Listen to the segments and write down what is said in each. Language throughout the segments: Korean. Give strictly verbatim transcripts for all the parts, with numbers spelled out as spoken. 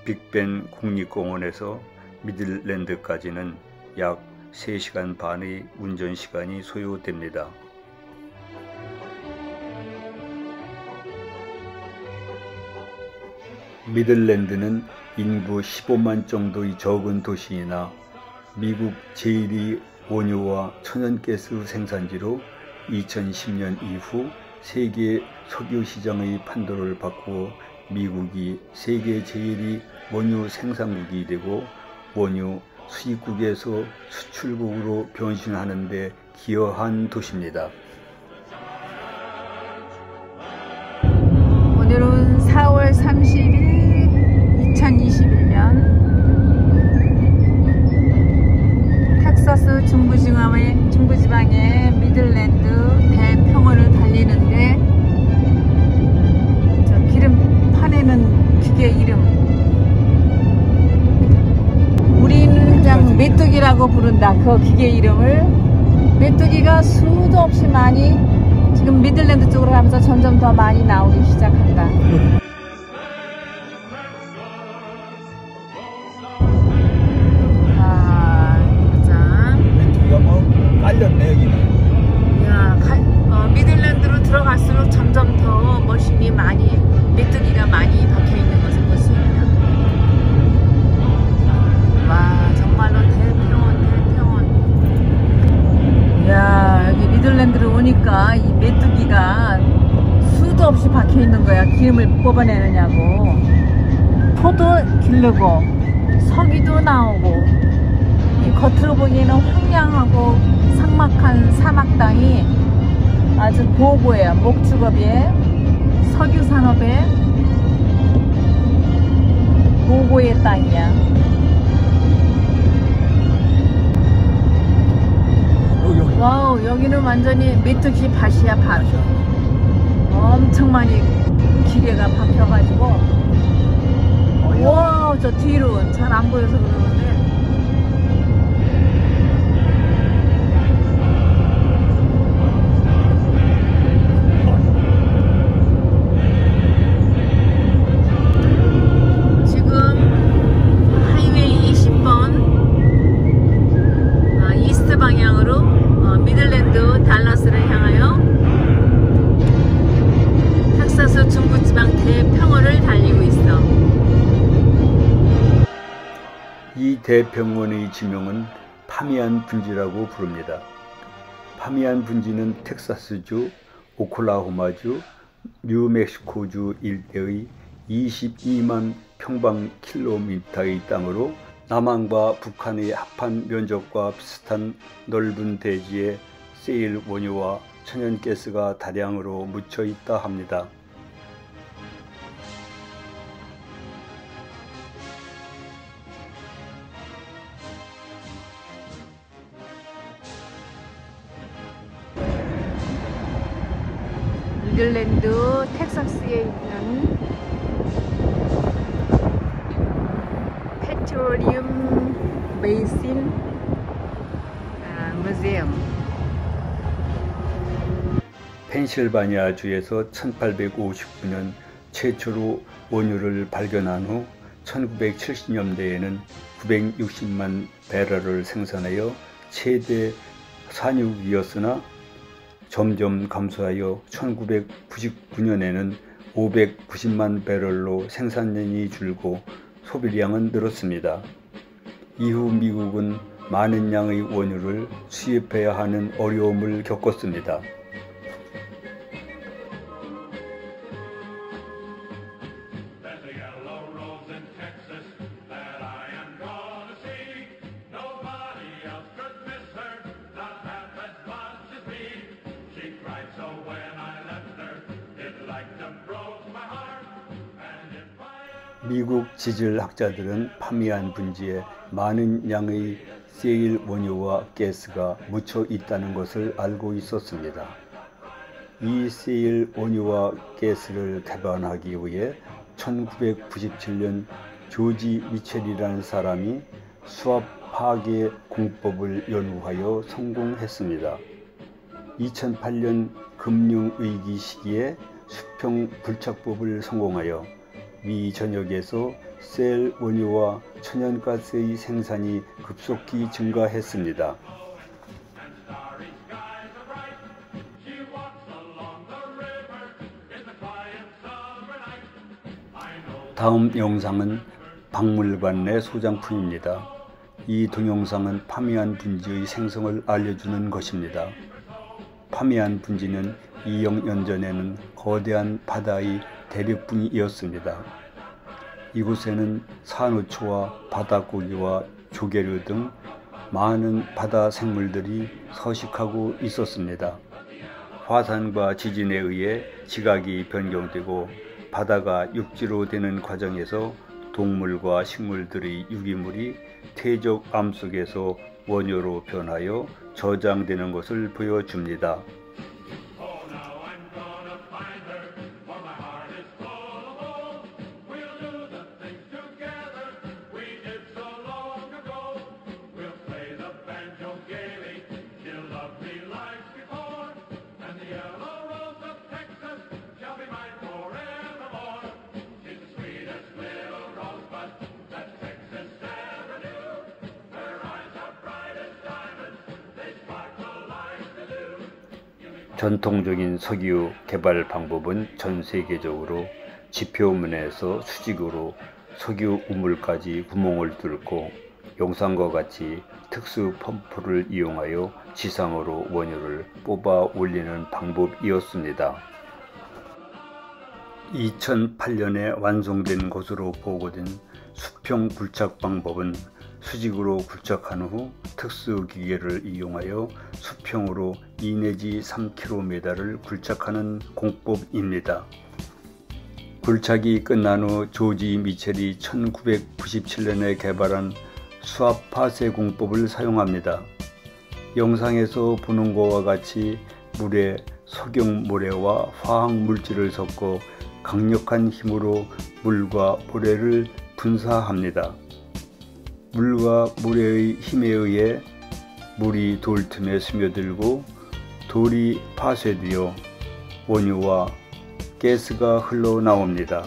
빅벤 국립공원에서 미들랜드까지는 약 세 시간 반의 운전시간이 소요됩니다. 미들랜드는 인구 십오만 정도의 적은 도시이나 미국 제일 위 원유와 천연가스 생산지로 이천십 년 이후 세계 석유 시장의 판도를 바꾸어 미국이 세계 제일 위 원유 생산국이 되고 원유 수입국에서 수출국으로 변신하는 데 기여한 도시입니다. 오늘은 사월 삼십일 이천이십일 년 텍사스 중부지방의, 중부지방의 미들랜드 대평원을 달리는데 저 기름 파내는 기계 이름 우리는 그냥 메뚜기라고 부른다. 그 기계 이름을 메뚜기가 수도 없이 많이 지금 미들랜드 쪽으로 가면서 점점 더 많이 나오기 시작한다. 아, 보자. 메뚜기가 뭐 깔렸네 여기는. 야, 가, 어, 미들랜드로 들어갈수록 점점 더 머신이 많이 메뚜기가 많이 박혀 있는 것을 볼 수 있다. 와, 정말로 대평원, 대평원. 야, 여기 미들랜드를 오니까 이 메뚜기가 수도 없이 박혀 있는 거야. 기름을 뽑아내느냐고. 포도 기르고 석유도 나오고 이 겉으로 보기에는 황량하고 삭막한 사막 땅이 아주 보고해요. 목축업에 석유 산업에 보고의 땅이야. 와우, 여기는 완전히 메뚜기 밭이야. 밭. 엄청 많이 기계가 박혀가지고. 와, 저 뒤로 잘 안 보여서 그러는데 지금 하이웨이 이십 번 아, 이스트 방향으로 미들랜드 달라스를 향하여 텍사스 중부지방 대평원을 달리고 있어. 이 대평원의 지명은 파미안 분지라고 부릅니다. 파미안 분지는 텍사스주, 오클라호마주, 뉴멕시코주 일대의 이십이만 평방킬로미터의 땅으로 남한과 북한의 합한 면적과 비슷한 넓은 대지에 세일 원유와 천연가스가 다량으로 묻혀 있다 합니다. 미들랜드 텍사스에 있는 페트롤리움 베이신 아, 무seum. 펜실바니아주에서 천팔백오십구 년 최초로 원유를 발견한 후 천구백칠십 년대에는 구백육십만 배럴을 생산하여 최대 산유국이었으나 점점 감소하여 천구백구십구 년에는 오백구십만 배럴로 생산량이 줄고 소비량은 늘었습니다. 이후 미국은 많은 양의 원유를 수입해야 하는 어려움을 겪었습니다. 미국 지질학자들은 파미안 분지에 많은 양의 세일 원유와 가스가 묻혀 있다는 것을 알고 있었습니다. 이 세일 원유와 가스를 개발하기 위해 천구백구십칠 년 조지 미첼이라는 사람이 수압 파괴 공법을 연구하여 성공했습니다. 이천팔 년 금융위기 시기에 수평 불착법을 성공하여 미 전역에서 셀 원유와 천연가스의 생산이 급속히 증가했습니다. 다음 영상은 박물관 내 소장품입니다. 이 동영상은 파미안 분지의 생성을 알려주는 것입니다. 파미안 분지는 이억 년 전에는 거대한 바다의 대륙분이었습니다. 이곳에는 산호초와 바다고기와 조개류 등 많은 바다 생물들이 서식하고 있었습니다. 화산과 지진에 의해 지각이 변경되고 바다가 육지로 되는 과정에서 동물과 식물들의 유기물이 퇴적 암 속에서 원료로 변하여 저장되는 것을 보여줍니다. 전통적인 석유 개발 방법은 전 세계적으로 지표면에서 수직으로 석유 우물까지 구멍을 뚫고 영상과 같이 특수 펌프를 이용하여 지상으로 원유를 뽑아 올리는 방법이었습니다. 이천팔 년에 완성된 것으로 보고된 수평 굴착 방법은 수직으로 굴착한 후 특수 기계를 이용하여 수평으로 이 내지 삼 킬로미터를 굴착하는 공법입니다. 굴착이 끝난 후 조지 미첼이 천구백구십칠 년에 개발한 수압 파쇄 공법을 사용합니다. 영상에서 보는 것과 같이 물에 석영 모래와 화학 물질을 섞어 강력한 힘으로 물과 모래를 분사합니다. 물과 모래의 힘에 의해 물이 돌 틈에 스며들고 돌이 파쇄되어 원유와 가스가 흘러나옵니다.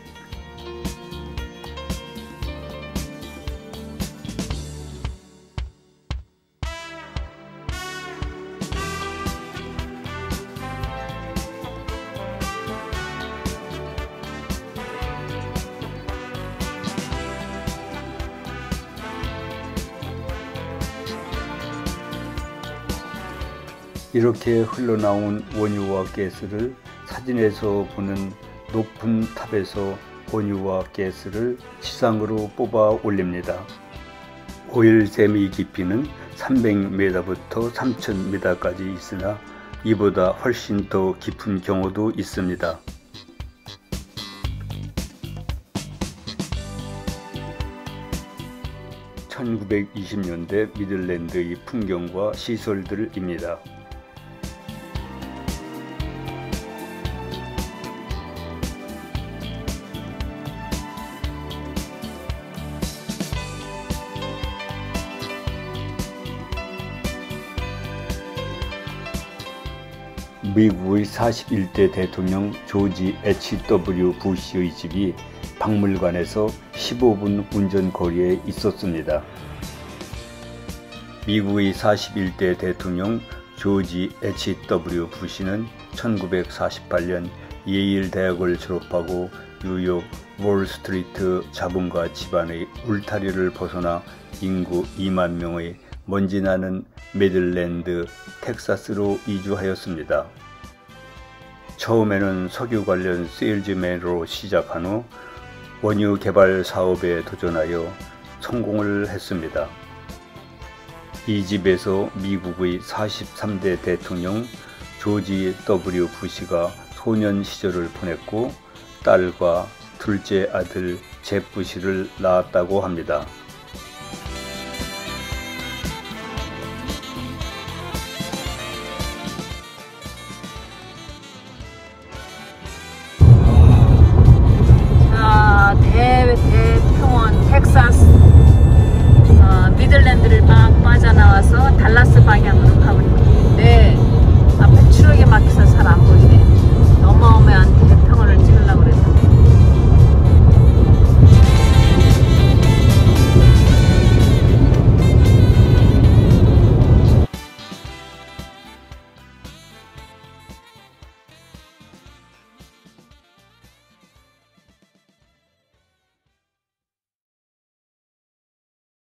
이렇게 흘러나온 원유와 가스를 사진에서 보는 높은 탑에서 원유와 가스를 지상으로 뽑아 올립니다. 오일샘의 깊이는 삼백 미터부터 삼천 미터까지 있으나 이보다 훨씬 더 깊은 경우도 있습니다. 천구백이십 년대 미들랜드의 풍경과 시설들입니다. 미국의 사십일 대 대통령 조지 에이치 더블유 부시의 집이 박물관에서 십오 분 운전 거리에 있었습니다. 미국의 사십일 대 대통령 조지 에이치 더블유 부시는 천구백사십팔 년 예일 대학을 졸업하고 뉴욕 월스트리트 자본가 집안의 울타리를 벗어나 인구 이만 명의 먼지 나는 미들랜드 텍사스로 이주하였습니다. 처음에는 석유 관련 세일즈맨으로 시작한 후 원유 개발 사업에 도전하여 성공을 했습니다. 이 집에서 미국의 사십삼 대 대통령 조지 더블유 부시가 소년 시절을 보냈고 딸과 둘째 아들 잭 부시를 낳았다고 합니다. 대평원 텍사스 어, 미들랜드를 막 빠져나와서 달라스 방향으로 가고 있는데